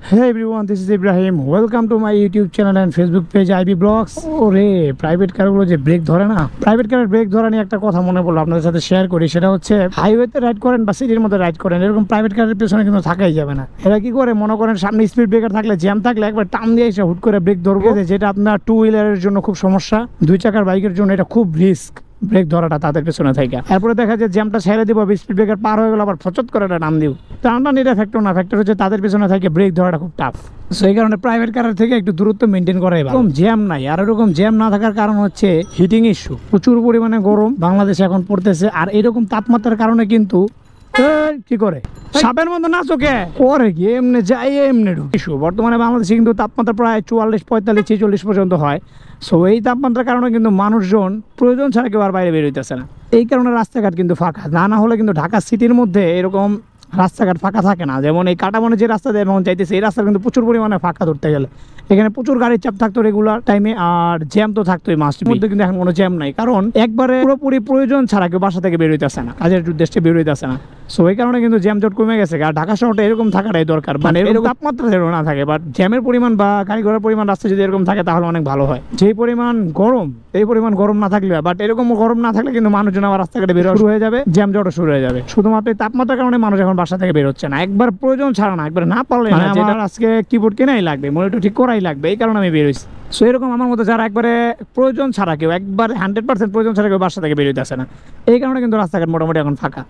Hey everyone, this is Ibrahim. Welcome to my YouTube channel and Facebook page IB Blogs. ওরে private কারগুলো যে brake ধরে না, private কারের ব্রেক ধরা নিয়ে একটা কথা মনে পড়লো, আপনাদের সাথে শেয়ার করি। সেটা হচ্ছে হাইওয়েতে রাইড করেন বা সিটির মধ্যে রাইড করেন, এরকম প্রাইভেট কারের পেছনে কিন্তু থাকাই যাবে না। এরা কি করে, মনে করেন সামনে স্পিড ব্রেকার থাকলে, জ্যাম থাকলে একবার টান দিয়ে এসে হুট করে ব্রেক ধরবে, যেটা আপনার টু হুইলারের জন্য খুব সমস্যা, দুই চাকার বাইকের জন্য এটা খুব রিস্ক ব্রেক ধরাটা তাদের পেছনে থাকে। এরপরে দেখা যায় জ্যামটা ছেড়ে দিব, স্পিড ব্রেকার পার হয়ে গেল, আবার ফচত করে একটা নাম দিব। টানটা এটা ফ্যাক্টর না, ফ্যাক্টর হচ্ছে তাদের পেছনে থাকে ব্রেক ধরাটা খুব টাফ। সেই কারণে প্রাইভেট কারের থেকে একটু দূরত্ব মেনটেন করাই ভালো। এরকম জ্যাম নাই, আর এরকম জ্যাম না থাকার কারণ হচ্ছে হিটিং ইস্যু। প্রচুর পরিমাণে গরম বাংলাদেশে এখন পড়তেছে, আর এরকম তাপমাত্রার কারণে কিন্তু কি করে সাপের মতো না চোখে করে কি এমনি যাই এমনি ইস্যু। বর্তমানে বাংলাদেশে কিন্তু তাপমাত্রা প্রায় 44, 45, 46 পর্যন্ত হয়। সো এই তাপমাত্রার কারণে কিন্তু মানুষজন প্রয়োজন ছাড়া কেউ আর বাইরে বের হইতেছে না। এই কারণে রাস্তাঘাট কিন্তু ফাঁকা, না হলে কিন্তু ঢাকা সিটির মধ্যে এরকম রাস্তাঘাট ফাঁকা থাকে না। যেমন এই কাটাবনে যে রাস্তা দিয়ে এখন চাইতেছে, এই রাস্তা কিন্তু প্রচুর পরিমাণে ফাঁকা ধরতে গেলে এখানে প্রচুর গাড়ির চাপ থাকতো রেগুলার টাইমে, আর জ্যাম তো থাকতোই মাস্ট। মধ্যে কিন্তু এখন কোনো জ্যাম নাই, কারণ একবারে পুরোপুরি প্রয়োজন ছাড়া কেউ বাসা থেকে বের হইতেছে না, কাজের উদ্দেশ্যে বের হইতেছে না। সো এই কারণে কিন্তু জ্যাম জট কমে গেছে। আর ঢাকা শহরটা এরকম থাকাটাই দরকার, মানে এরকম তাপমাত্রা যেন না থাকে, বাট জ্যামের পরিমাণ বা গাড়ি ঘোড়ার পরিমাণ রাস্তা যদি এরকম থাকে তাহলে অনেক ভালো হয়। যে পরিমাণ গরম, এই পরিমাণ গরম না থাকলে, বাট এরকম গরম না থাকলে কিন্তু মানুষজন আবার রাস্তাঘাটে বের শুরু হয়ে যাবে, জ্যাম জটও শুরু হয়ে যাবে। শুধুমাত্র তাপমাত্রার কারণে মানুষ এখন বাসা থেকে বের হচ্ছে না, একবার প্রয়োজন ছাড়া না, একবার না পারলে আমার আজকে কিবোর্ড কেনাই লাগবে, মনিটর ঠিক করাই লাগবে, এই কারণে আমি বের হয়েছি। সো এরকম আমার মতো যারা একবারে প্রয়োজন ছাড়া কেউ, একবার 100% প্রয়োজন ছাড়া কেউ বাসা থেকে বের হইতে আসে না, এই কারণে কিন্তু রাস্তাঘাট মোটামুটি এখন ফাঁকা।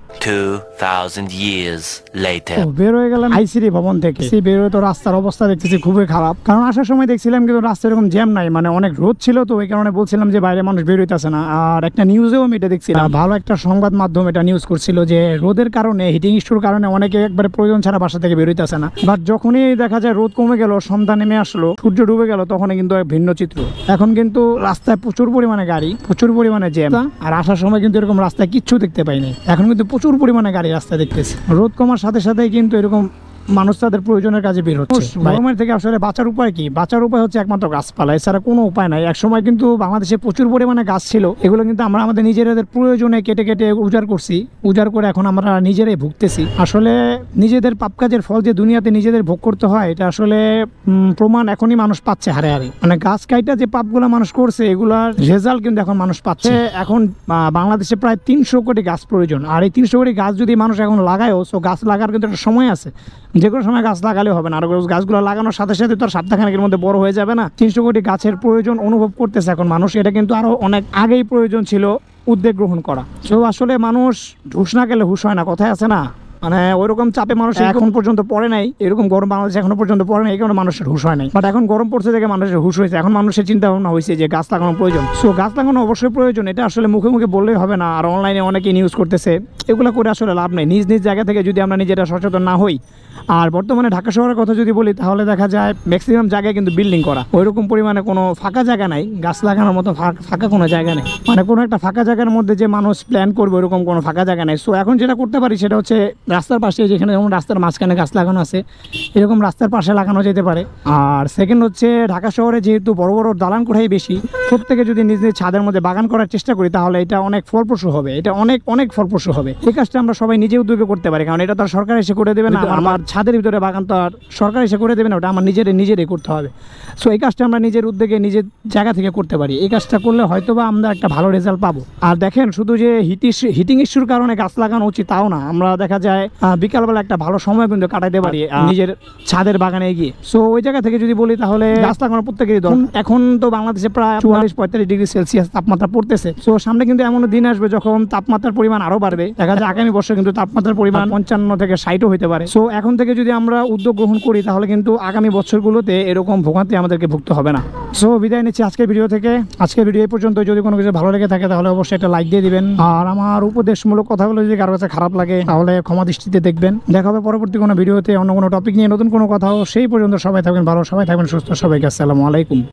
2000 years later বের হয়ে গেলাম আইসিডি ভবন থেকে। বের হয়ে তো রাস্তার অবস্থা দেখতেছি খুবই খারাপ, কারণ আসার সময় দেখছিলাম কিন্তু রাস্তা এরকম জ্যাম নাই, মানে অনেক রোদ ছিল, তো এই কারণে বলছিলাম যে বাইরে মানুষ বের হইতেছে না। আর একটা নিউজেও আমি এটা দেখছিলাম, ভালো একটা সংবাদ মাধ্যম এটা নিউজ করছিল যে রোদের কারণে, হিটিং ইস্যুর কারণে অনেকে একবারে প্রয়োজন ছাড়া বাসা থেকে বের হইতেছে না। বাট যখনই দেখা যায় রোদ কমে গেল, সন্ধ্যা নেমে আসলো, সূর্য ডুবে গেল, তখন কিন্তু ভিন্ন চিত্র। এখন কিন্তু রাস্তায় প্রচুর পরিমাণে গাড়ি, প্রচুর পরিমাণে জ্যাম, আর আসার সময় কিন্তু এরকম রাস্তায় কিচ্ছু দেখতে পাই নাই। এখন কিন্তু প্রচুর পরিমাণে গাড়ি রাস্তায় দেখতেছে। রোদ কমার সাথে সাথে কিন্তু এরকম মানুষ তাদের প্রয়োজনের কাজে বের হচ্ছে। গরমের থেকে আসলে বাঁচার উপায় কি? বাঁচার উপায় হচ্ছে একমাত্র গাছপালা, এছাড়া কোনো উপায় নাই। একসময় কিন্তু বাংলাদেশে প্রচুর পরিমাণে গাছ ছিল, এগুলো কিন্তু আমরা আমাদের নিজেদের প্রয়োজনে কেটে কেটে উজাড় করছি, উজাড় করে এখন আমরা নিজেরাই ভুগতেছি। আসলে নিজেদের পাপ কাজের ফল যে দুনিয়াতে নিজেদের ভোগ করতে হয়, এটা আসলে প্রমাণ এখনই মানুষ পাচ্ছে হারে হারে। মানে গাছ কাইটা যে পাপগুলো মানুষ করছে, এগুলার রেজাল্ট কিন্তু এখন মানুষ পাচ্ছে। এখন বাংলাদেশে প্রায় 300 কোটি গাছ প্রয়োজন, আর এই 300 কোটি গাছ যদি মানুষ এখন লাগায়ও, সো গাছ লাগার কিন্তু একটা সময় আছে, যে কোনো সময় গাছ লাগালে হবে না। আর গাছগুলো লাগানোর সাথে সাথে তো আর সপ্তাহখানেকের মধ্যে বড় হয়ে যাবে না। 300 কোটি গাছের প্রয়োজন অনুভব করতেছে এখন মানুষ, এটা কিন্তু আরো অনেক আগেই প্রয়োজন ছিল উদ্যোগ গ্রহণ করা। তো আসলে মানুষ ঢুস না গেলে হুশ হয় না, কথায় আছে না, মানে ওইরকম চাপে মানুষ এখন পর্যন্ত পড়ে নাই, এরকম গরম বাংলাদেশে এখনো পর্যন্ত পড়ে নাই, এই কারণে মানুষের হুশ হয় নাই। বাট এখন গরম পড়ছে থেকে মানুষের হুশ হয়েছে, এখন মানুষের চিন্তা ভাবনা হয়েছে যে গাছ লাগানো প্রয়োজন। সো গাছ লাগানো অবশ্যই প্রয়োজন, এটা আসলে মুখে মুখে বললেই হবে না, আর অনলাইনে অনেকে নিউজ করতেছে, এগুলো করে আসলে লাভ নেই। নিজ নিজ জায়গা থেকে যদি আমরা নিজেরা সচেতন না হই, আর বর্তমানে ঢাকা শহরের কথা যদি বলি, তাহলে দেখা যায় ম্যাক্সিমাম জায়গায় কিন্তু বিল্ডিং করা, ওইরকম পরিমাণে কোনো ফাঁকা জায়গা নাই, গাছ লাগানোর মতো ফাঁকা কোনো জায়গা নেই। মানে কোনো একটা ফাঁকা জায়গার মধ্যে যে মানুষ প্ল্যান করবে, ওরকম কোনো ফাঁকা জায়গা নেই। সো এখন যেটা করতে পারি সেটা হচ্ছে রাস্তার পাশে, যেখানে যেমন রাস্তার মাঝখানে গাছ লাগানো আছে, এরকম রাস্তার পাশে লাগানো যেতে পারে। আর সেকেন্ড হচ্ছে ঢাকা শহরে যেহেতু বড় বড় দালান কোঠাই বেশি, প্রত্যেকে যদি নিজ নিজ ছাদের মধ্যে বাগান করার চেষ্টা করি, তাহলে এটা অনেক ফলপ্রসূ হবে, এটা অনেক অনেক ফলপ্রসূ হবে। এই কাজটা আমরা সবাই নিজে উদ্যোগে করতে পারি, কারণ এটা তো আর সরকার এসে করে দেবে না। আমার ছাদের ভিতরে বাগান তো আর সরকার এসে করে দেবে না, ওটা আমার নিজেরই করতে হবে। সো এই কাজটা আমরা নিজের উদ্যোগে নিজের জায়গা থেকে করতে পারি। এই কাজটা করলে হয়তোবা আমরা একটা ভালো রেজাল্ট পাবো। আর দেখেন, শুধু যে হিটিং ইস্যুর কারণে গাছ লাগানো উচিত তাও না, আমরা দেখা যায় বিকালবেলা একটা ভালো সময় কিন্তু কাটাইতে পারি নিজের ছাদের বাগানে গিয়ে। সো ওই জায়গা থেকে যদি বলি, তাহলে গাছ লাগানো প্রত্যেকেরই দরকার। এখন তো বাংলাদেশে প্রায় 44-45 ডিগ্রি সেলসিয়াস তাপমাত্রা পড়তেছে। সো সামনে কিন্তু এমন দিন আসবে যখন তাপমাত্রার পরিমাণ আরো বাড়বে, দেখা যায় আগামী বছর কিন্তু তাপমাত্রার পরিমাণ 55 থেকে 60 হতে পারে। সো এখন থেকে যদি আমরা উদ্যোগ গ্রহণ করি, তাহলে কিন্তু আগামী বছরগুলোতে এরকম ভোগান্তি আমাদেরকে ভুগতে হবে না। সো বিদায় নিচ্ছি আজকের ভিডিও থেকে। আজকের ভিডিও এই পর্যন্ত। যদি কোনো কিছু ভালো লেগে থাকে তাহলে অবশ্যই একটা লাইক দিয়ে দিবেন, আর আমার উপদেশমূলক কথাগুলো যদি কারো কাছে খারাপ লাগে তাহলে ক্ষমা দৃষ্টিতে দেখবেন। দেখা হবে পরবর্তী কোনো ভিডিওতে অন্য কোনো টপিক নিয়ে, নতুন কোনো কথাও। সেই পর্যন্ত সবাই থাকবেন ভালো, সবাই থাকবেন সুস্থ, সবাইকে আসসালামু আলাইকুম।